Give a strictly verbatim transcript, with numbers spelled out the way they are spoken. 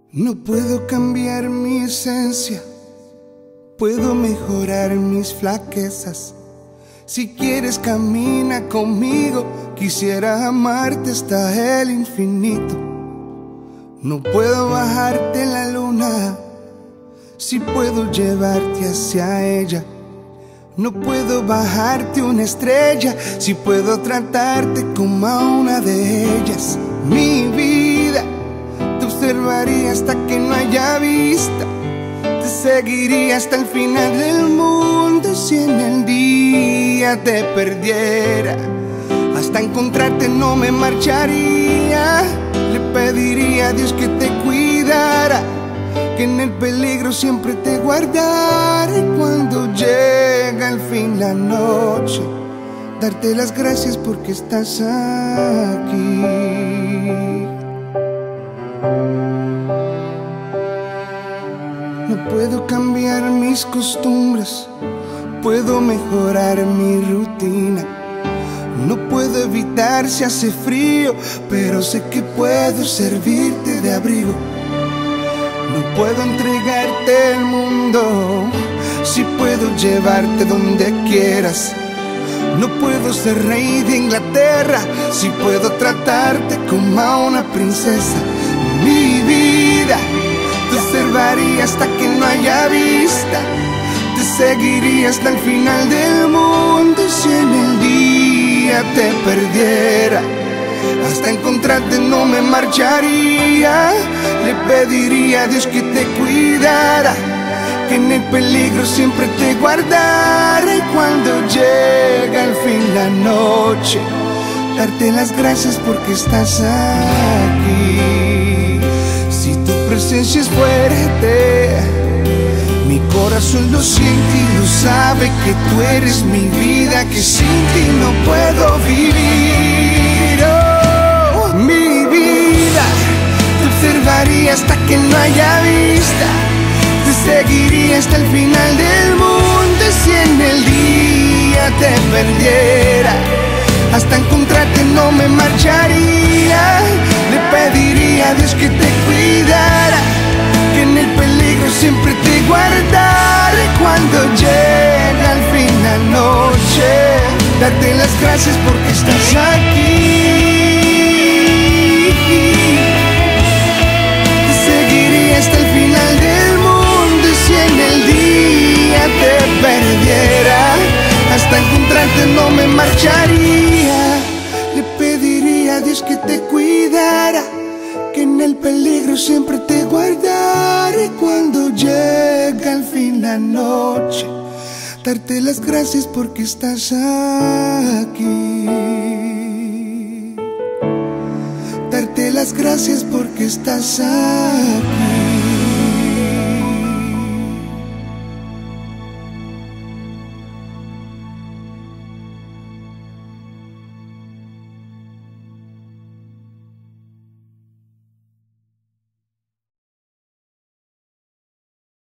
No puedo cambiar mi esencia, puedo mejorar mis flaquezas. Si quieres camina conmigo, quisiera amarte hasta el infinito. No puedo bajarte la luna, si puedo llevarte hacia ella. No puedo bajarte una estrella, si puedo tratarte como a una de ellas. Mi vida, te observaría hasta que no haya vista, te seguiría hasta el final del mundo. Si en el día te perdiera, hasta encontrarte no me marcharía. Le pediría a Dios que te cuidara, que en el peligro siempre te guardara. Y cuando llega al fin la noche, darte las gracias porque estás aquí. No puedo cambiar mis costumbres, puedo mejorar mi rutina. No puedo evitar si hace frío, pero sé que puedo servirte de abrigo. No puedo entregarte el mundo, si puedo llevarte donde quieras. No puedo ser rey de Inglaterra, si puedo tratarte como a una princesa. Mi vida, te observaría hasta que no haya vista, te seguiría hasta el final del mundo. Si en el día te perdiera, hasta encontrarte no me marcharía. Le pediría a Dios que te cuidara, que en el peligro siempre te guardara. Y cuando llega al fin la noche, darte las gracias porque estás aquí. Si tu presencia es fuerte, mi corazón lo siente y lo sabe, que tú eres mi vida, que sin ti no puedo vivir. Oh, mi vida, te observaría hasta que no haya vista, te seguiría hasta el final del mundo. Y si en el día te perdiera, hasta encontrarte no me marcharía. Le pediría a Dios que te cuidara, que en el peligro siempre te guardara. Y cuando llega al fin la noche, darte las gracias porque estás aquí. Te seguiría hasta el final del mundo. Y si en el día te perdiera, hasta encontrarte no me marcharía. Le pediría a Dios que te cuidara, que en el peligro siempre te guardara. Y cuando llega al fin la noche, darte las gracias porque estás aquí. Darte las gracias porque estás aquí.